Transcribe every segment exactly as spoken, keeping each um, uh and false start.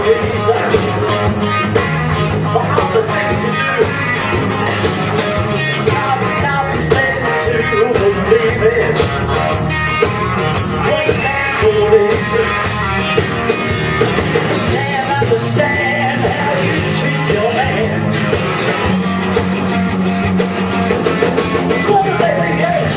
reason for all the things you do. I've nothing to believe in. What's that going into? Can't understand how you treat your man. What a baby, yeah.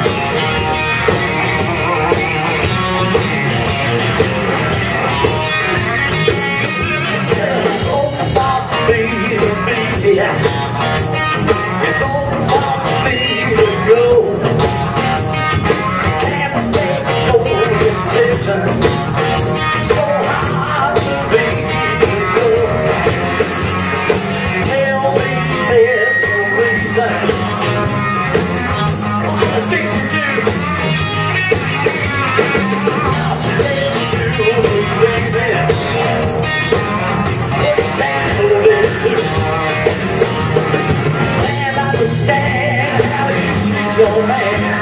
It's all about me to be, yeah. It's all about me to go. Can't make no decision. So hard to be go. Tell me there's a reason. The things you do. I've been to believe it. What's that holding to? And understand how you treat your man.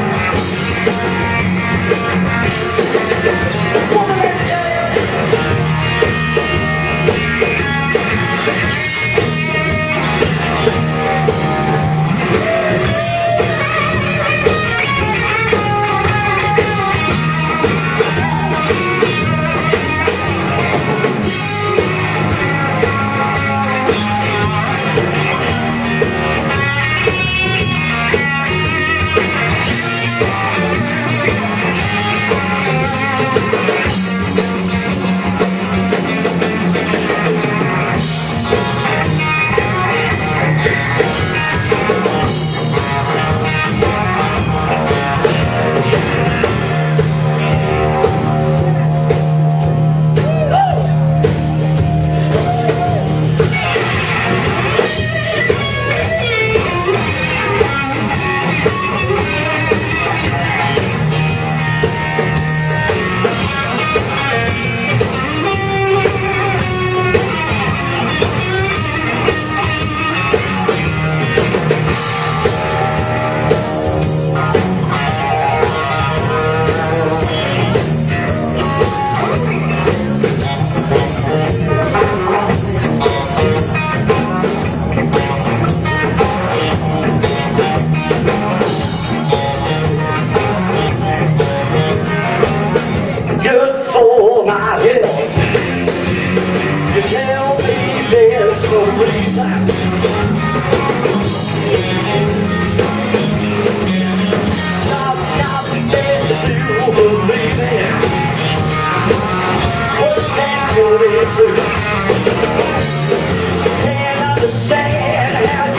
You tell me there's no reason. I've nothing to believe in. What's that going into? Can't understand how